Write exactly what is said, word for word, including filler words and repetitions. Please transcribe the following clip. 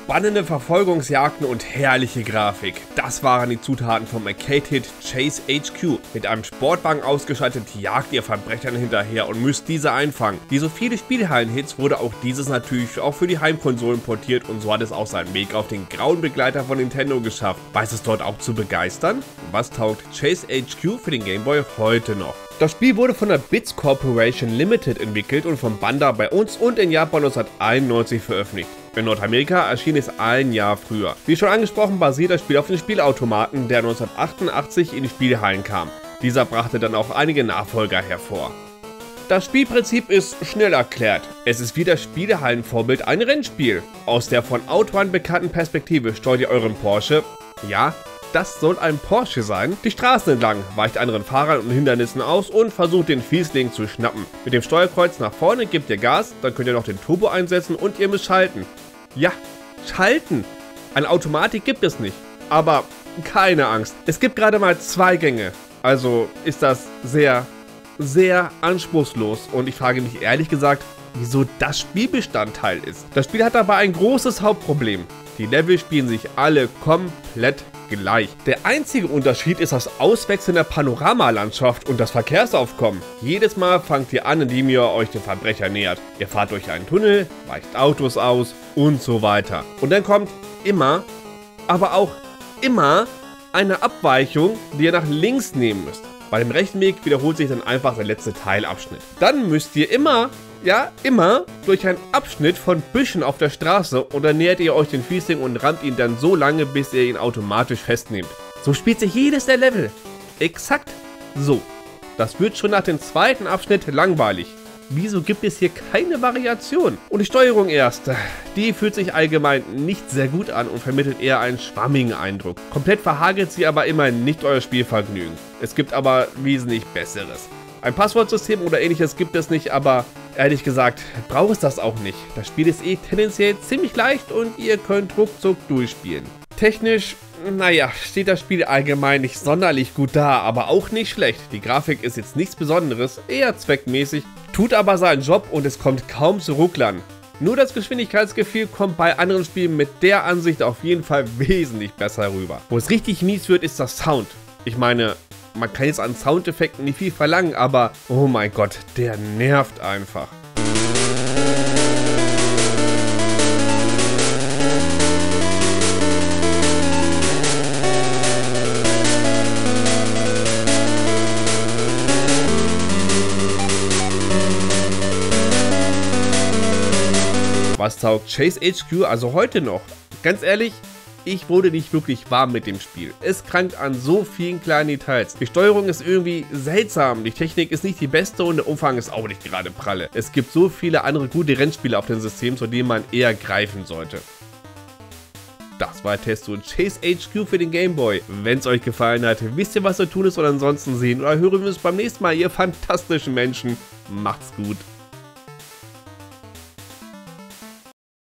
Spannende Verfolgungsjagden und herrliche Grafik. Das waren die Zutaten vom Arcade-Hit Chase H Q. Mit einem Sportwagen ausgestattet jagt ihr Verbrechern hinterher und müsst diese einfangen. Wie so viele Spielhallen-Hits wurde auch dieses natürlich auch für die Heimkonsolen portiert und so hat es auch seinen Weg auf den grauen Begleiter von Nintendo geschafft. Weiß es dort auch zu begeistern? Was taugt Chase H Q für den Game Boy heute noch? Das Spiel wurde von der Bits Corporation Limited entwickelt und von Banda bei uns und in Japan neunzehnhunderteinundneunzig veröffentlicht. In Nordamerika erschien es ein Jahr früher. Wie schon angesprochen, basiert das Spiel auf dem Spielautomaten, der neunzehnhundertachtundachtzig in die Spielhallen kam. Dieser brachte dann auch einige Nachfolger hervor. Das Spielprinzip ist schnell erklärt. Es ist wie das Spielehallenvorbild ein Rennspiel. Aus der von Autobahn bekannten Perspektive steuert ihr euren Porsche, ja, das soll ein Porsche sein, die Straßen entlang, weicht anderen Fahrern und Hindernissen aus und versucht den Fiesling zu schnappen. Mit dem Steuerkreuz nach vorne gebt ihr Gas, dann könnt ihr noch den Turbo einsetzen und ihr müsst schalten. Ja, schalten! Eine Automatik gibt es nicht, aber keine Angst. Es gibt gerade mal zwei Gänge, also ist das sehr, sehr anspruchslos und ich frage mich ehrlich gesagt, wieso das Spielbestandteil ist. Das Spiel hat dabei ein großes Hauptproblem. Die Level spielen sich alle komplett gleich. Der einzige Unterschied ist das Auswechseln der Panoramalandschaft und das Verkehrsaufkommen. Jedes Mal fangt ihr an, indem ihr euch dem Verbrecher nähert. Ihr fahrt durch einen Tunnel, weicht Autos aus und so weiter. Und dann kommt immer, aber auch immer eine Abweichung, die ihr nach links nehmen müsst. Bei dem rechten Weg wiederholt sich dann einfach der letzte Teilabschnitt. Dann müsst ihr immer, ja, immer durch einen Abschnitt von Büschen auf der Straße und dann nähert ihr euch den Fiesling und rammt ihn dann so lange, bis ihr ihn automatisch festnehmt. So spielt sich jedes der Level. Exakt so. Das wird schon nach dem zweiten Abschnitt langweilig. Wieso gibt es hier keine Variation? Und die Steuerung erst, die fühlt sich allgemein nicht sehr gut an und vermittelt eher einen schwammigen Eindruck. Komplett verhagelt sie aber immerhin nicht euer Spielvergnügen. Es gibt aber wesentlich Besseres. Ein Passwortsystem oder ähnliches gibt es nicht, aber ehrlich gesagt braucht es das auch nicht. Das Spiel ist eh tendenziell ziemlich leicht und ihr könnt ruckzuck durchspielen. Technisch, naja, steht das Spiel allgemein nicht sonderlich gut da, aber auch nicht schlecht. Die Grafik ist jetzt nichts Besonderes, eher zweckmäßig, tut aber seinen Job und es kommt kaum zu Rucklern. Nur das Geschwindigkeitsgefühl kommt bei anderen Spielen mit der Ansicht auf jeden Fall wesentlich besser rüber. Wo es richtig mies wird, ist das Sound. Ich meine, man kann jetzt an Soundeffekten nicht viel verlangen, aber oh mein Gott, der nervt einfach. Was taugt Chase H Q also heute noch? Ganz ehrlich, ich wurde nicht wirklich warm mit dem Spiel. Es krankt an so vielen kleinen Details. Die Steuerung ist irgendwie seltsam, die Technik ist nicht die beste und der Umfang ist auch nicht gerade pralle. Es gibt so viele andere gute Rennspiele auf dem System, zu denen man eher greifen sollte. Das war Testo Chase H Q für den Game Boy. Wenn es euch gefallen hat, wisst ihr, was zu tun ist, oder ansonsten sehen oder hören wir uns beim nächsten Mal, ihr fantastischen Menschen. Macht's gut.